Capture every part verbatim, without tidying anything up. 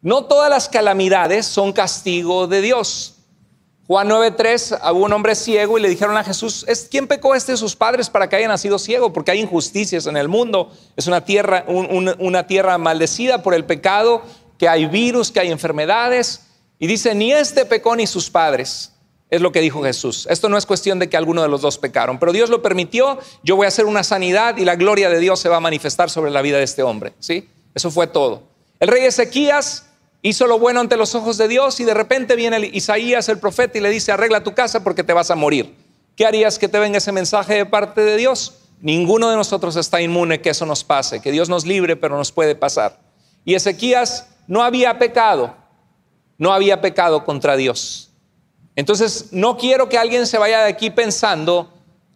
No todas las calamidades son castigo de Dios. Juan nueve tres, hubo un hombre ciego y le dijeron a Jesús, ¿quién pecó este de sus padres para que haya nacido ciego? Porque hay injusticias en el mundo. Es una tierra, un, un, una tierra maldecida por el pecado, que hay virus, que hay enfermedades. Y dice, ni este pecó ni sus padres. Es lo que dijo Jesús. Esto no es cuestión de que alguno de los dos pecaron, pero Dios lo permitió. Yo voy a hacer una sanidad y la gloria de Dios se va a manifestar sobre la vida de este hombre. ¿Sí? Eso fue todo. El rey Ezequías hizo lo bueno ante los ojos de Dios y de repente viene el Isaías, el profeta, y le dice, arregla tu casa porque te vas a morir. ¿Qué harías que te venga ese mensaje de parte de Dios? Ninguno de nosotros está inmune que eso nos pase, que Dios nos libre, pero nos puede pasar. Y Ezequías no había pecado, no había pecado contra Dios. Entonces, no quiero que alguien se vaya de aquí pensando,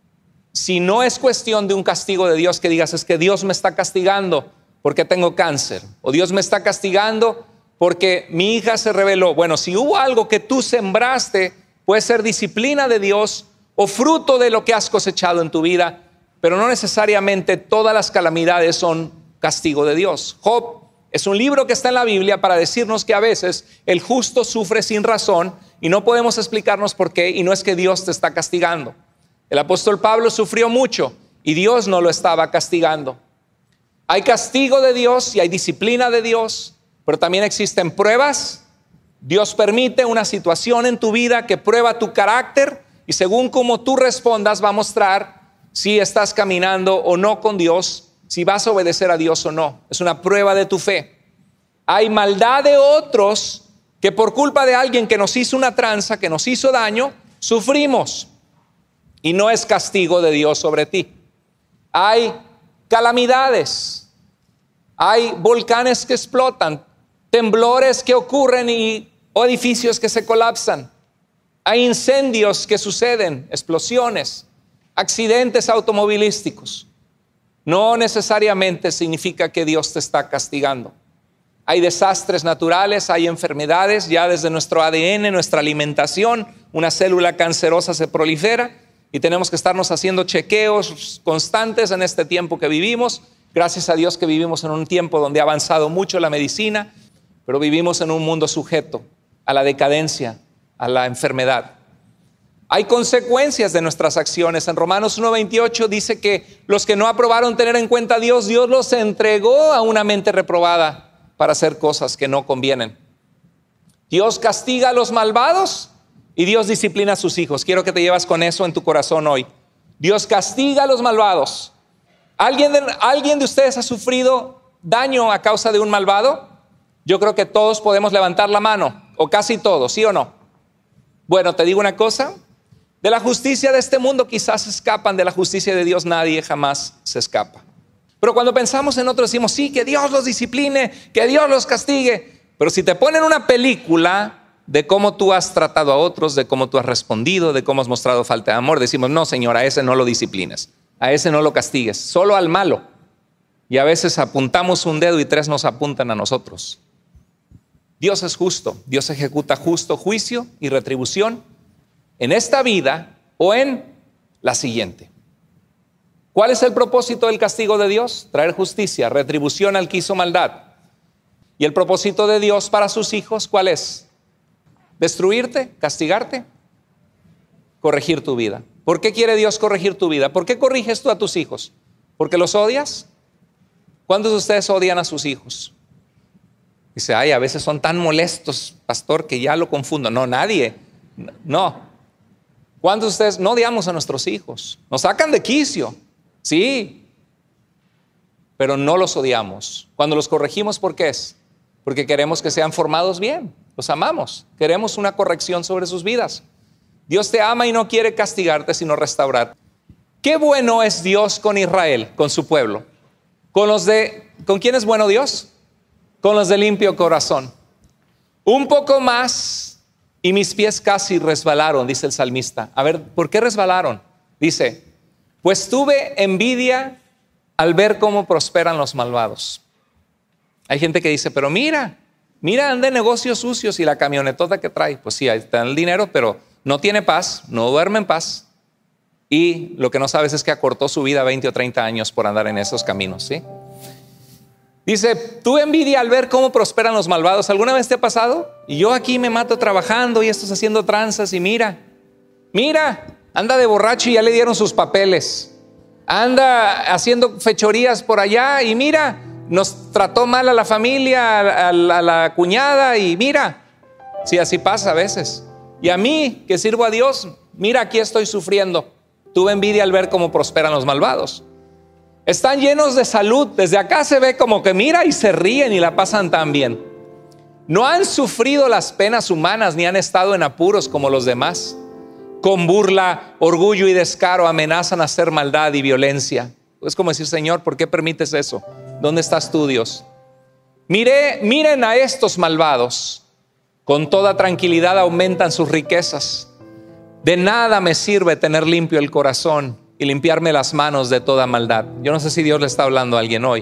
si no es cuestión de un castigo de Dios, que digas, es que Dios me está castigando porque tengo cáncer, o Dios me está castigando porque mi hija se rebeló. Bueno, si hubo algo que tú sembraste, puede ser disciplina de Dios o fruto de lo que has cosechado en tu vida, pero no necesariamente todas las calamidades son castigo de Dios. Job es un libro que está en la Biblia para decirnos que a veces el justo sufre sin razón y no podemos explicarnos por qué, y no es que Dios te está castigando. El apóstol Pablo sufrió mucho y Dios no lo estaba castigando. Hay castigo de Dios y hay disciplina de Dios, pero también existen pruebas. Dios permite una situación en tu vida que prueba tu carácter y según cómo tú respondas va a mostrar si estás caminando o no con Dios, si vas a obedecer a Dios o no. Es una prueba de tu fe. Hay maldad de otros que por culpa de alguien que nos hizo una tranza, que nos hizo daño, sufrimos y no es castigo de Dios sobre ti. Hay calamidades, hay volcanes que explotan, temblores que ocurren y edificios que se colapsan. Hay incendios que suceden, explosiones, accidentes automovilísticos. No necesariamente significa que Dios te está castigando. Hay desastres naturales, hay enfermedades, ya desde nuestro A D N, nuestra alimentación, una célula cancerosa se prolifera y tenemos que estarnos haciendo chequeos constantes en este tiempo que vivimos. Gracias a Dios que vivimos en un tiempo donde ha avanzado mucho la medicina, pero vivimos en un mundo sujeto a la decadencia, a la enfermedad. Hay consecuencias de nuestras acciones. En Romanos uno veintiocho dice que los que no aprobaron tener en cuenta a Dios, Dios los entregó a una mente reprobada para hacer cosas que no convienen. Dios castiga a los malvados y Dios disciplina a sus hijos. Quiero que te llevas con eso en tu corazón hoy. Dios castiga a los malvados. ¿Alguien de, ¿Alguien de ustedes ha sufrido daño a causa de un malvado? Yo creo que todos podemos levantar la mano, o casi todos, ¿sí o no? Bueno, te digo una cosa, de la justicia de este mundo quizás escapan, de la justicia de Dios nadie jamás se escapa. Pero cuando pensamos en otros decimos, sí, que Dios los discipline, que Dios los castigue. Pero si te ponen una película de cómo tú has tratado a otros, de cómo tú has respondido, de cómo has mostrado falta de amor, decimos, no, Señor, a ese no lo disciplines, a ese no lo castigues, solo al malo. Y a veces apuntamos un dedo y tres nos apuntan a nosotros. Dios es justo, Dios ejecuta justo juicio y retribución en esta vida o en la siguiente. ¿Cuál es el propósito del castigo de Dios? Traer justicia, retribución al que hizo maldad. ¿Y el propósito de Dios para sus hijos cuál es? ¿Destruirte? ¿Castigarte? Corregir tu vida. ¿Por qué quiere Dios corregir tu vida? ¿Por qué corriges tú a tus hijos? ¿Porque los odias? ¿Cuántos de ustedes odian a sus hijos? Dice, ay, a veces son tan molestos, pastor, que ya lo confundo. No, nadie. No. ¿Cuántos de ustedes no odiamos a nuestros hijos? Nos sacan de quicio. Sí. Pero no los odiamos. Cuando los corregimos, ¿por qué es? Porque queremos que sean formados bien. Los amamos. Queremos una corrección sobre sus vidas. Dios te ama y no quiere castigarte, sino restaurar. Qué bueno es Dios con Israel, con su pueblo. Con los de, ¿con quién es bueno Dios? Con los de limpio corazón. Un poco más y mis pies casi resbalaron, dice el salmista. A ver, ¿por qué resbalaron? Dice, pues tuve envidia al ver cómo prosperan los malvados. Hay gente que dice, pero mira, mira, anda en negocios sucios y la camionetota que trae. Pues sí, ahí está el dinero, pero no tiene paz, no duerme en paz. Y lo que no sabes es que acortó su vida veinte o treinta años por andar en esos caminos, ¿sí? Dice, tuve envidia al ver cómo prosperan los malvados. ¿Alguna vez te ha pasado? Y yo aquí me mato trabajando y estos haciendo tranzas y mira, mira, anda de borracho y ya le dieron sus papeles. Anda haciendo fechorías por allá y mira, nos trató mal a la familia, a, a, a la cuñada y mira. Sí, así pasa a veces. Y a mí, que sirvo a Dios, mira, aquí estoy sufriendo. Tuve envidia al ver cómo prosperan los malvados. Están llenos de salud. Desde acá se ve como que mira y se ríen y la pasan tan bien. No han sufrido las penas humanas ni han estado en apuros como los demás. Con burla, orgullo y descaro amenazan hacer maldad y violencia. Es como decir, Señor, ¿por qué permites eso? ¿Dónde estás tú, Dios? Mire, miren a estos malvados. Con toda tranquilidad aumentan sus riquezas. De nada me sirve tener limpio el corazón y limpiarme las manos de toda maldad. Yo no sé si Dios le está hablando a alguien hoy.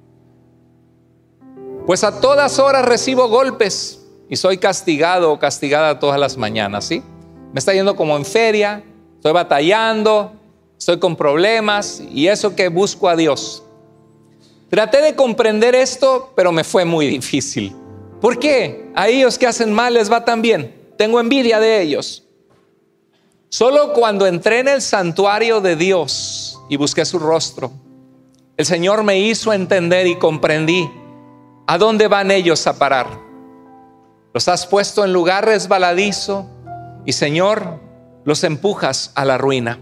Pues a todas horas recibo golpes y soy castigado o castigada todas las mañanas, ¿sí? Me está yendo como en feria, estoy batallando, estoy con problemas y eso que busco a Dios. Traté de comprender esto, pero me fue muy difícil. ¿Por qué? A ellos que hacen mal les va tan bien. Tengo envidia de ellos. Solo cuando entré en el santuario de Dios y busqué su rostro, el Señor me hizo entender y comprendí a dónde van ellos a parar. Los has puesto en lugar resbaladizo y, Señor, los empujas a la ruina.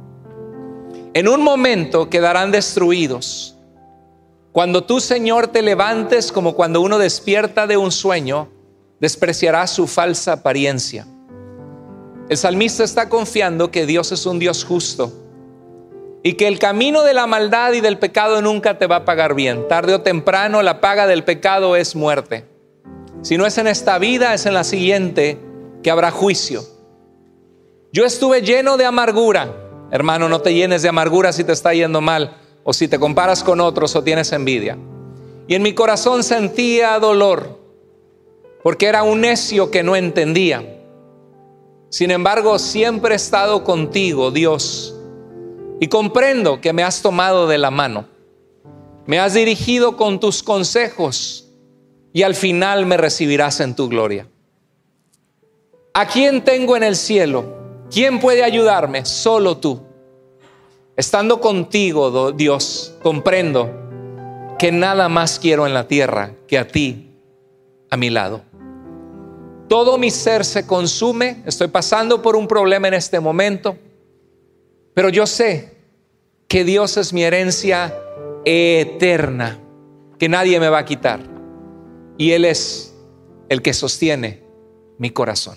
En un momento quedarán destruidos. Cuando tú, Señor, te levantes como cuando uno despierta de un sueño, despreciarás su falsa apariencia. El salmista está confiando que Dios es un Dios justo y que el camino de la maldad y del pecado nunca te va a pagar bien. Tarde o temprano la paga del pecado es muerte. Si no es en esta vida, es en la siguiente que habrá juicio. Yo estuve lleno de amargura. Hermano, no te llenes de amargura si te está yendo mal o si te comparas con otros o tienes envidia. Y en mi corazón sentía dolor porque era un necio que no entendía. Sin embargo, siempre he estado contigo, Dios, y comprendo que me has tomado de la mano. Me has dirigido con tus consejos y al final me recibirás en tu gloria. ¿A quién tengo en el cielo? ¿Quién puede ayudarme? Solo tú. Estando contigo, Dios, comprendo que nada más quiero en la tierra que a ti a mi lado. Todo mi ser se consume, estoy pasando por un problema en este momento, pero yo sé que Dios es mi herencia eterna, que nadie me va a quitar. Y Él es el que sostiene mi corazón.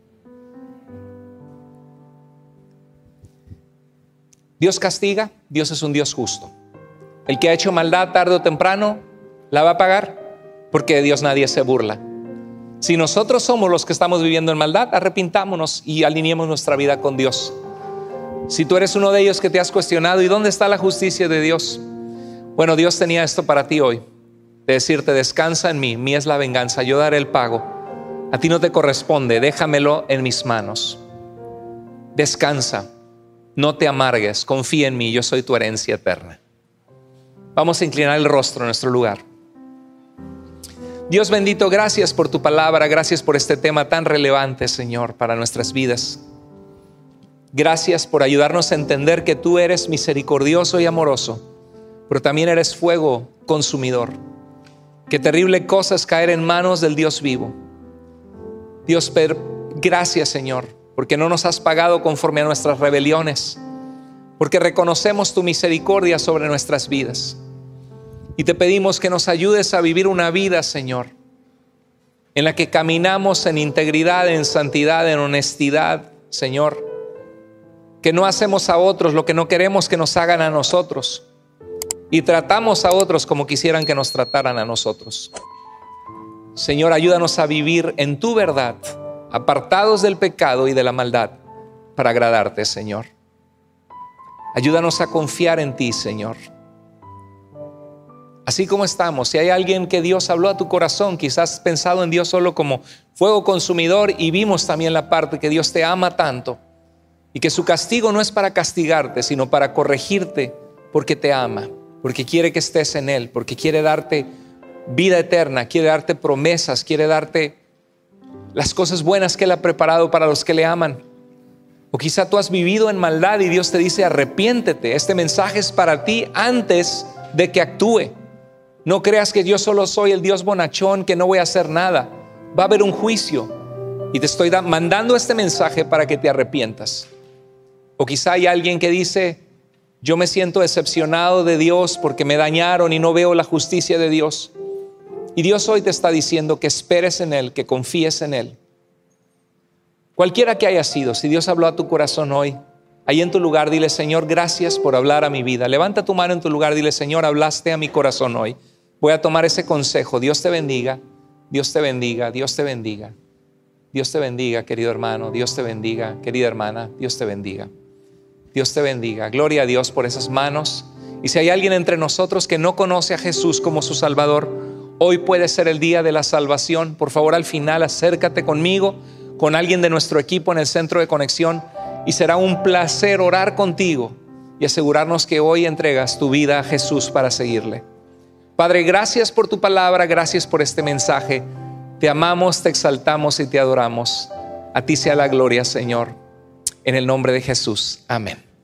Dios castiga, Dios es un Dios justo. El que ha hecho maldad tarde o temprano la va a pagar, porque de Dios nadie se burla. Si nosotros somos los que estamos viviendo en maldad, arrepintámonos y alineemos nuestra vida con Dios. Si tú eres uno de ellos que te has cuestionado, ¿y dónde está la justicia de Dios? Bueno, Dios tenía esto para ti hoy, de decirte, descansa en mí, mía es la venganza, yo daré el pago. A ti no te corresponde, déjamelo en mis manos. Descansa, no te amargues, confía en mí, yo soy tu herencia eterna. Vamos a inclinar el rostro en nuestro lugar. Dios bendito, gracias por tu palabra, gracias por este tema tan relevante, Señor, para nuestras vidas. Gracias por ayudarnos a entender que tú eres misericordioso y amoroso, pero también eres fuego consumidor. Qué terrible cosa es caer en manos del Dios vivo. Dios, gracias, Señor, porque no nos has pagado conforme a nuestras rebeliones, porque reconocemos tu misericordia sobre nuestras vidas. Y te pedimos que nos ayudes a vivir una vida, Señor, en la que caminamos en integridad, en santidad, en honestidad, Señor. Que no hacemos a otros lo que no queremos que nos hagan a nosotros. Y tratamos a otros como quisieran que nos trataran a nosotros. Señor, ayúdanos a vivir en tu verdad, apartados del pecado y de la maldad, para agradarte, Señor. Ayúdanos a confiar en ti, Señor. Así como estamos, si hay alguien que Dios habló a tu corazón, quizás has pensado en Dios solo como fuego consumidor y vimos también la parte que Dios te ama tanto y que su castigo no es para castigarte, sino para corregirte porque te ama, porque quiere que estés en Él, porque quiere darte vida eterna, quiere darte promesas, quiere darte las cosas buenas que Él ha preparado para los que le aman. O quizá tú has vivido en maldad y Dios te dice arrepiéntete. Este mensaje es para ti antes de que actúe. No creas que yo solo soy el Dios bonachón, que no voy a hacer nada. Va a haber un juicio y te estoy mandando este mensaje para que te arrepientas. O quizá hay alguien que dice, yo me siento decepcionado de Dios porque me dañaron y no veo la justicia de Dios. Y Dios hoy te está diciendo que esperes en Él, que confíes en Él. Cualquiera que haya sido, si Dios habló a tu corazón hoy, ahí en tu lugar dile, Señor, gracias por hablar a mi vida. Levanta tu mano en tu lugar, dile, Señor, hablaste a mi corazón hoy. Voy a tomar ese consejo. Dios te bendiga, Dios te bendiga, Dios te bendiga. Dios te bendiga, querido hermano, Dios te bendiga, querida hermana, Dios te bendiga. Dios te bendiga. Gloria a Dios por esas manos. Y si hay alguien entre nosotros que no conoce a Jesús como su Salvador, hoy puede ser el día de la salvación. Por favor, al final acércate conmigo, con alguien de nuestro equipo en el centro de conexión, y será un placer orar contigo y asegurarnos que hoy entregas tu vida a Jesús para seguirle. Padre, gracias por tu palabra, gracias por este mensaje. Te amamos, te exaltamos y te adoramos. A ti sea la gloria, Señor. En el nombre de Jesús. Amén.